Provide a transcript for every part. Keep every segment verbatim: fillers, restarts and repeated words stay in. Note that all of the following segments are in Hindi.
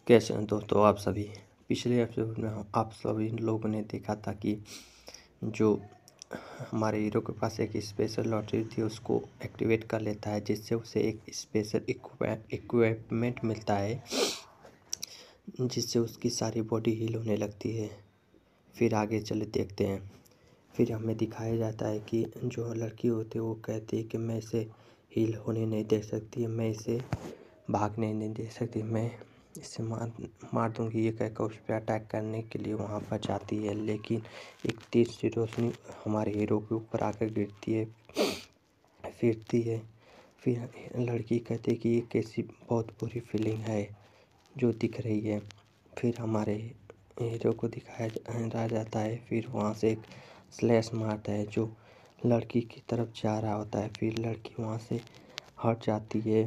कैसे हैं दोस्तों आप सभी। पिछले एपिसोड में हम- आप सभी लोगों ने देखा था कि जो हमारे हीरो के पास एक स्पेशल लॉटरी थी उसको एक्टिवेट कर लेता है, जिससे उसे एक स्पेशल इक्विपमेंट मिलता है, जिससे उसकी सारी बॉडी हील होने लगती है। फिर आगे चले देखते हैं। फिर हमें दिखाया जाता है कि जो लड़की होती है वो कहती है कि मैं इसे हील होने नहीं दे सकती, मैं इसे भागने नहीं दे सकती, मैं इसे मार मार दूंगी। ये कहकर उस पर अटैक करने के लिए वहाँ पर जाती है, लेकिन एक तेज सी रोशनी हमारे हीरो के ऊपर आकर गिरती है, फिरती है। फिर लड़की कहती है कि ये कैसी बहुत बुरी फीलिंग है जो दिख रही है। फिर हमारे हीरो को दिखाया जाता है। फिर वहाँ से एक स्लैश मारता है जो लड़की की तरफ जा रहा होता है। फिर लड़की वहाँ से हट जाती है।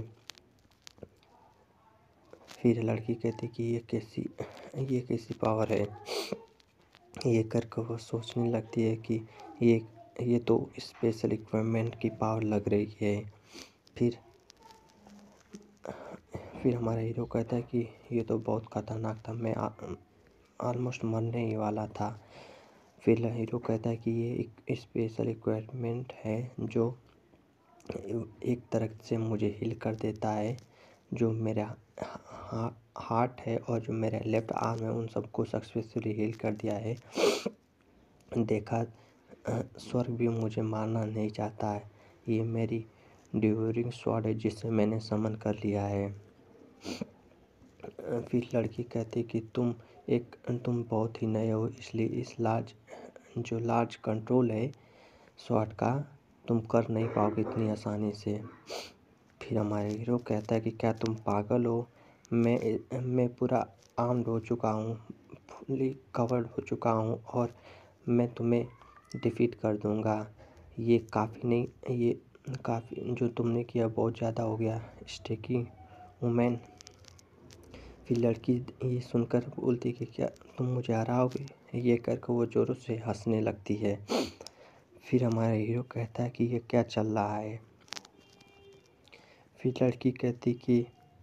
फिर लड़की कहती कि ये कैसी ये कैसी पावर है। ये करके वो सोचने लगती है कि ये ये तो स्पेशल इक्विपमेंट की पावर लग रही है। फिर फिर हमारा हीरो कहता है कि ये तो बहुत खतरनाक था, मैं ऑलमोस्ट मरने ही वाला था। फिर हीरो कहता है कि ये एक स्पेशल इक्विपमेंट है जो एक तरह से मुझे हील कर देता है, जो मेरा हार्ट है और जो मेरा लेफ्ट आर्म है उन सबको सक्सेसफुली हील कर दिया है। देखा, स्वर्ग भी मुझे मारना नहीं चाहता है। ये मेरी ड्यूरिंग स्वॉर्ड है जिसे मैंने समन कर लिया है। फिर लड़की कहती कि तुम एक तुम बहुत ही नए हो, इसलिए इस लार्ज जो लार्ज कंट्रोल है स्वॉर्ड का तुम कर नहीं पाओगे इतनी आसानी से। फिर हमारे हीरो कहता है कि क्या तुम पागल हो, मैं मैं पूरा आर्म्ड हो चुका हूँ, फुल्ली कवर्ड हो चुका हूँ और मैं तुम्हें डिफीट कर दूँगा। ये काफ़ी नहीं, ये काफ़ी जो तुमने किया बहुत ज़्यादा हो गया स्टेकी वुमेन। फिर लड़की ये सुनकर बोलती कि क्या तुम मुझे हराओगे। ये करके वो ज़ोरों से हंसने लगती है। फिर हमारा हीरो कहता है कि ये क्या चल रहा है। फिर लड़की कहती कि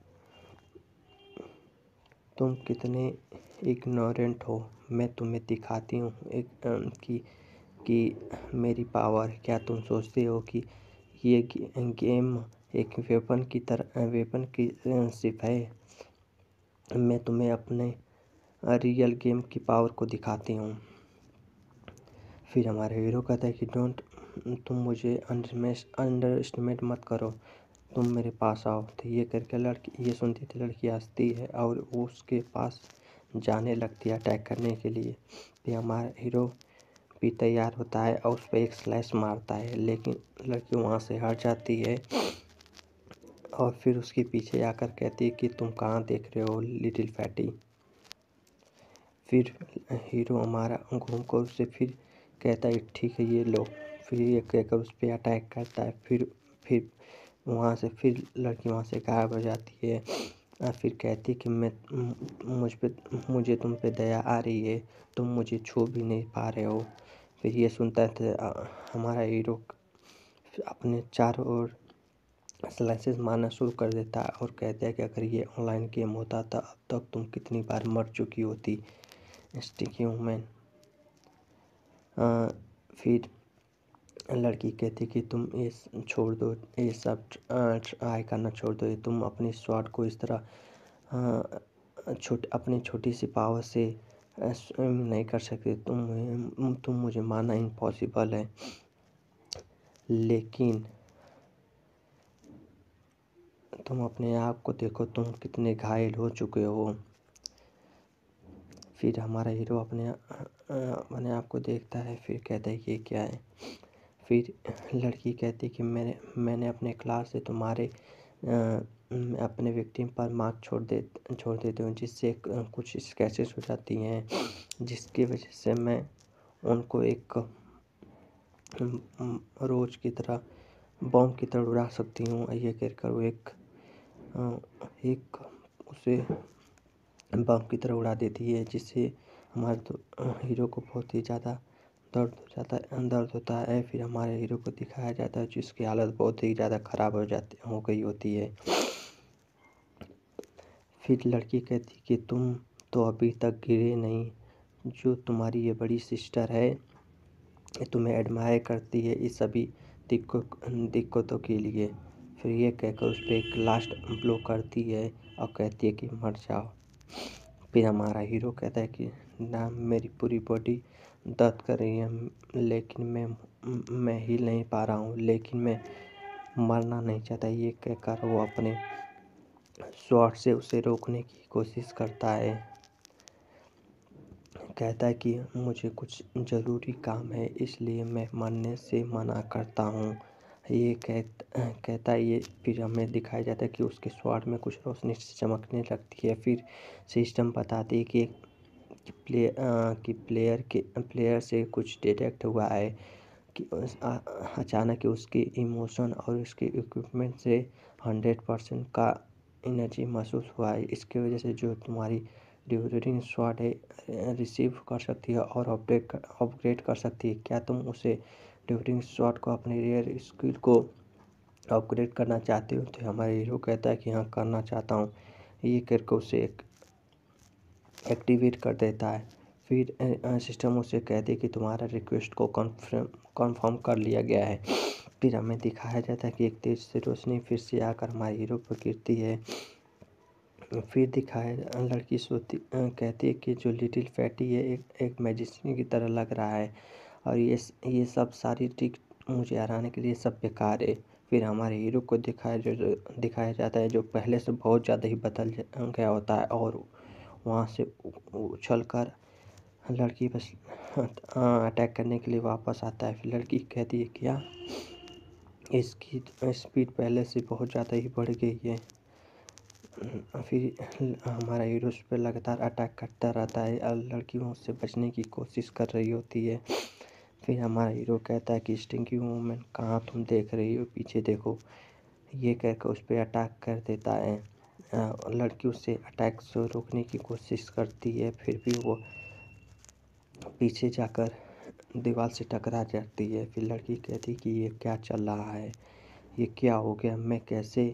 तुम कितने इग्नोरेंट हो, मैं तुम्हें दिखाती हूँ एक कि कि मेरी पावर। क्या तुम सोचते हो कि ये गेम एक वेपन की तरह वेपन की सिर्फ है। मैं तुम्हें अपने रियल गेम की पावर को दिखाती हूँ। फिर हमारे हीरो कहता है कि डोंट तुम मुझे अंडर एस्टिमेट मत करो, तुम मेरे पास आओ। तो ये करके लड़की ये सुनती थी, लड़की हंसती है और वो उसके पास जाने लगती है अटैक करने के लिए। फिर हमारा हीरो भी तैयार होता है और उस पर एक स्लैश मारता है, लेकिन लड़की वहाँ से हट जाती है और फिर उसके पीछे आकर कहती है कि तुम कहाँ देख रहे हो लिटिल फैटी। फिर हीरो हमारा घूम कर उससे फिर कहता है ठीक है ये लो। फिर ये कहकर उस पर अटैक करता है। फिर फिर वहाँ से फिर लड़की वहाँ से गायब हो जाती है और फिर कहती है कि मैं मुझ पे मुझे तुम पे दया आ रही है, तुम मुझे छू भी नहीं पा रहे हो। फिर ये सुनता है हमारा हीरो अपने चारों ओर स्लाइसेस मारना शुरू कर देता है और कहता है कि अगर ये ऑनलाइन गेम होता था अब तक तुम कितनी बार मर चुकी होती स्टिकी वुमेन। फिर लड़की कहती कि तुम ये छोड़ दो, ये सब ट्राई करना छोड़ दो, तुम अपनी स्वॉर्ड को इस तरह छोट अपनी छोटी सी पावर से स्विम नहीं कर सकते, तुम तुम मुझे मानना इम्पॉसिबल है। लेकिन तुम अपने आप को देखो, तुम कितने घायल हो चुके हो। फिर हमारा हीरो अपने अपने आप को देखता है, फिर कहता है कि ये क्या है। फिर लड़की कहती कि मैंने मैंने अपने क्लास से तुम्हारे अपने विक्टिम पर मार्क छोड़ दे छोड़ देती हूँ, जिससे कुछ स्क्रैचेस हो जाती हैं, जिसकी वजह से मैं उनको एक रोज की तरह बॉम्ब की तरह उड़ा सकती हूँ। ये कहकर वो एक एक उसे बम की तरह उड़ा देती है, जिससे हमारे तो हीरो को बहुत ही ज़्यादा दर्द हो जाता है दर्द होता है। फिर हमारे हीरो को दिखाया जाता है जिसकी हालत बहुत ही ज़्यादा ख़राब हो जाती हो गई होती है। फिर लड़की कहती कि तुम तो अभी तक गिरे नहीं, जो तुम्हारी ये बड़ी सिस्टर है ये तुम्हें एडमायर करती है इस सभी दिक्कत दिक्कतों के लिए। फिर ये कहकर उस पर एक लास्ट ब्लो करती है और कहती है कि मर जाओ। फिर हमारा हीरो कहता है कि ना, मेरी पूरी बॉडी दर्द कर रही है, लेकिन मैं मैं हिल नहीं पा रहा हूँ, लेकिन मैं मरना नहीं चाहता। ये कहकर वो अपने स्वॉर्ड से उसे रोकने की कोशिश करता है। कहता है कि मुझे कुछ ज़रूरी काम है, इसलिए मैं मरने से मना करता हूँ। ये कहता कहता है ये फिर हमें दिखाया जाता है कि उसके स्वॉर्ड में कुछ रोशनी चमकने लगती है। फिर सिस्टम बताती है कि कि प्ले अ, कि प्लेयर के प्लेयर से कुछ डिटेक्ट हुआ है कि उस अ, अचानक उसके इमोशन और उसके इक्विपमेंट से हंड्रेड परसेंट का एनर्जी महसूस हुआ है। इसकी वजह से जो तुम्हारी ड्यूरिंग स्वॉर्ड है रिसीव कर सकती है और अपडेट कर अपग्रेड कर सकती है। क्या तुम उसे ड्यूरिंग स्वॉर्ड को अपनी रेयर स्किल को अपग्रेड करना चाहते हो? तो हमारा हीरो कहता है कि हाँ, करना चाहता हूँ। ये करके उसे एक एक्टिवेट कर देता है। फिर सिस्टम उसे कहती है कि तुम्हारा रिक्वेस्ट को कन्फर्म कन्फर्म कर लिया गया है। फिर हमें दिखाया जाता है कि एक तेज से रोशनी फिर से आकर हमारे हीरो पर गिरती है। फिर दिखाया लड़की सोती कहती है कि जो लिटिल फैटी है एक एक मैजिशियन की तरह लग रहा है और ये ये सब सारी ट्रिक मुझे हराने के लिए सब बेकार है। फिर हमारे हीरो को दिखाया जो जो दिखाया जाता है जो पहले से बहुत ज़्यादा ही बदल गया होता है और वहाँ से उछल कर लड़की बस अटैक करने के लिए वापस आता है। फिर लड़की कहती है क्या इसकी स्पीड पहले से बहुत ज़्यादा ही बढ़ गई है। फिर हमारा हीरो उस पर लगातार अटैक करता रहता है और लड़की उससे बचने की कोशिश कर रही होती है। फिर हमारा हीरो कहता है कि स्टिंकी वूमेन कहाँ तुम देख रही हो, पीछे देखो। ये कहकर उस पर अटैक कर देता है। लड़की उससे अटैक से रोकने की कोशिश करती है, फिर भी वो पीछे जाकर दीवार से टकरा जाती है। फिर लड़की कहती है कि ये क्या चल रहा है, ये क्या हो गया, मैं कैसे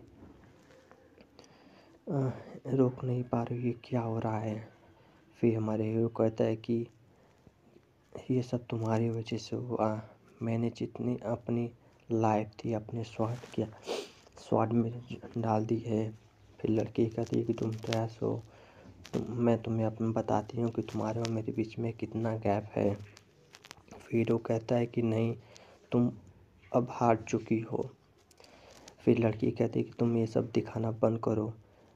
आ, रोक नहीं पा रही, ये क्या हो रहा है। फिर हमारे हीरो कहता है कि ये सब तुम्हारी वजह से हुआ, मैंने जितनी अपनी लाइफ थी अपने स्वार्थ किया स्वार्थ में डाल दी है। फिर लड़की कहती है कि तुम तो ऐसा हो, तुम मैं तुम्हें अपने बताती हूँ कि तुम्हारे और मेरे बीच में कितना गैप है। फिर वो कहता है कि नहीं, तुम अब हार चुकी हो। फिर लड़की कहती है कि तुम ये सब दिखाना बंद करो,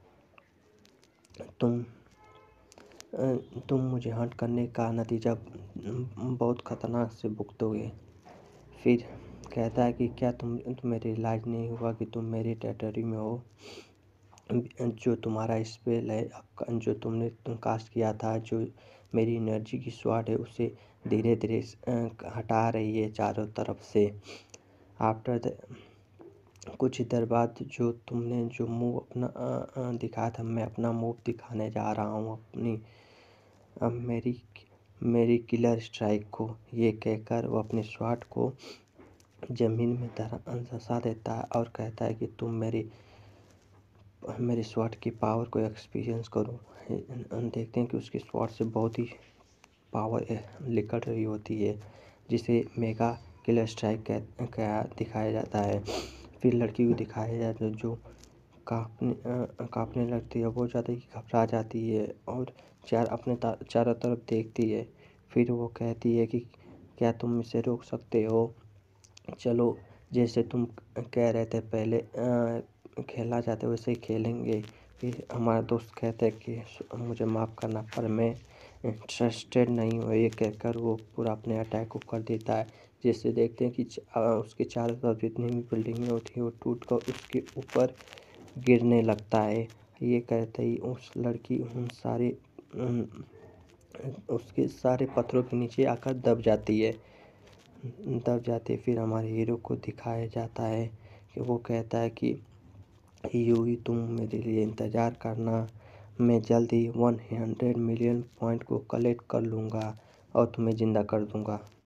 तुम तुम मुझे हंट करने का नतीजा बहुत ख़तरनाक से भुगतोगे। फिर कहता है कि क्या तुम तुम्हें रियलाइज़ नहीं हुआ कि तुम मेरी टेरिटरी में हो, जो तुम्हारा स्पेल है जो तुमने तुम कास्ट किया था, जो मेरी एनर्जी की स्वॉर्ड है उसे धीरे धीरे हटा रही है चारों तरफ से। आफ्टर द कुछ देर बाद जो तुमने जो मूव अपना दिखाया था, मैं अपना मूव दिखाने जा रहा हूँ अपनी अब मेरी मेरी किलर स्ट्राइक को। ये कहकर वो अपने स्वॉर्ड को ज़मीन में धंसा देता है और कहता है कि तुम मेरी मेरे स्वॉर्ड की पावर को एक्सपीरियंस करो। हम देखते हैं कि उसके स्वॉर्ड से बहुत ही पावर निकल रही होती है, जिसे मेगा किलर स्ट्राइक कह, कह दिखाया जाता है। फिर लड़की को दिखाया जाता है जो कांपने कांपने लगती है, बहुत ज़्यादा ही घबरा जाती है और चार अपने चारों तरफ देखती है। फिर वो कहती है कि क्या तुम इसे रोक सकते हो, चलो जैसे तुम कह रहे थे पहले आ, खेलना चाहते हो वैसे ही खेलेंगे। फिर हमारा दोस्त कहता है कि मुझे माफ़ करना पर मैं इंटरेस्टेड नहीं हूँ। ये कहकर वो पूरा अपने अटैक को कर देता है, जिससे देखते हैं कि उसके चारों तरफ जितनी भी बिल्डिंगें होती हैं वो टूट कर उसके ऊपर गिरने लगता है। ये कहते ही उस लड़की उन सारे उसके सारे पत्थरों के नीचे आकर दब जाती है दब जाती है। फिर हमारे हीरो को दिखाया जाता है कि वो कहता है कि यूं ही तुम मेरे लिए इंतज़ार करना, मैं जल्द ही वन हंड्रेड मिलियन पॉइंट को कलेक्ट कर लूँगा और तुम्हें ज़िंदा कर दूँगा।